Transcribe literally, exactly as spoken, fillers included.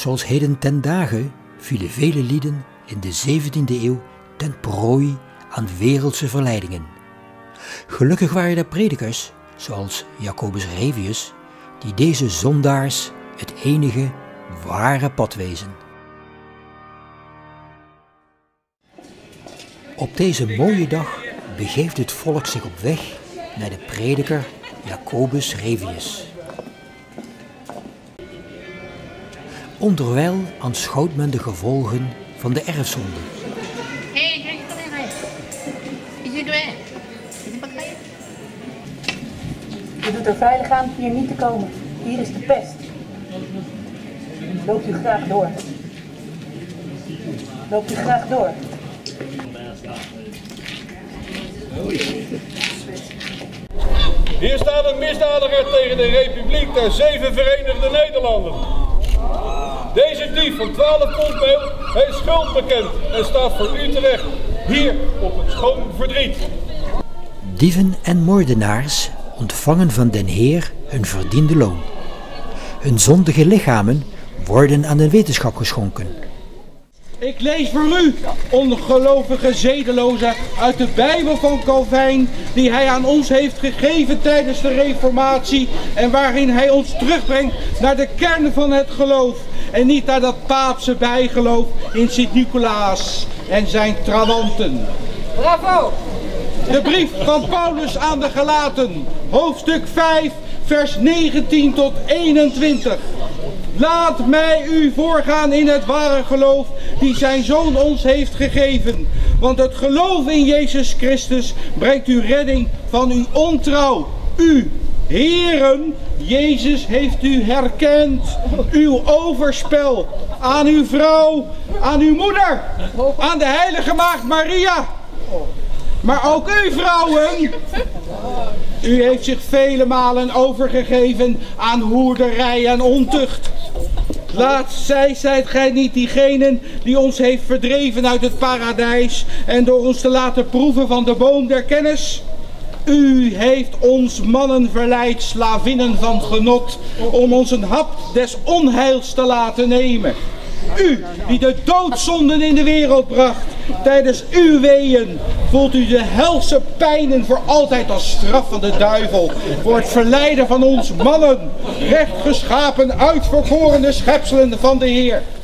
Zoals heden ten dagen vielen vele lieden in de zeventiende eeuw ten prooi aan wereldse verleidingen. Gelukkig waren er predikers, zoals Jacobus Revius, die deze zondaars het enige ware pad wezen. Op deze mooie dag begeeft het volk zich op weg naar de prediker Jacobus Revius. Onderwijl aanschouwt men de gevolgen van de erfzonde. Hé, Je doet er veilig aan hier niet te komen. Hier is de pest. Loopt u graag door. Loopt u graag door. Hier staat een misdadiger tegen de Republiek der Zeven Verenigde Nederlanden. Deze dief van twaalf pond meel heeft schuld bekend en staat voor u terecht, hier op het schoon verdriet. Dieven en moordenaars ontvangen van den Heer hun verdiende loon. Hun zondige lichamen worden aan de wetenschap geschonken. Ik lees voor u, ongelovige zedelozen, uit de Bijbel van Calvijn, die hij aan ons heeft gegeven tijdens de Reformatie en waarin hij ons terugbrengt naar de kern van het geloof en niet naar dat paapse bijgeloof in Sint-Nicolaas en zijn trawanten. Bravo! De brief van Paulus aan de Galaten, hoofdstuk vijf, vers negentien tot eenentwintig. Laat mij u voorgaan in het ware geloof die zijn Zoon ons heeft gegeven. Want het geloof in Jezus Christus brengt u redding van uw ontrouw. U, heren, Jezus heeft u herkend. Uw overspel aan uw vrouw, aan uw moeder, aan de heilige maagd Maria. Maar ook u vrouwen, u heeft zich vele malen overgegeven aan hoerderij en ontucht. Laatst zij zijt gij niet diegenen die ons heeft verdreven uit het paradijs en door ons te laten proeven van de boom der kennis? U heeft ons mannen verleid, slavinnen van genot, om ons een hap des onheils te laten nemen. U, die de doodzonden in de wereld bracht, tijdens uw weeën voelt u de helse pijnen voor altijd als straf van de duivel, voor het verleiden van ons mannen, rechtgeschapen, uitverkorene schepselen van de Heer.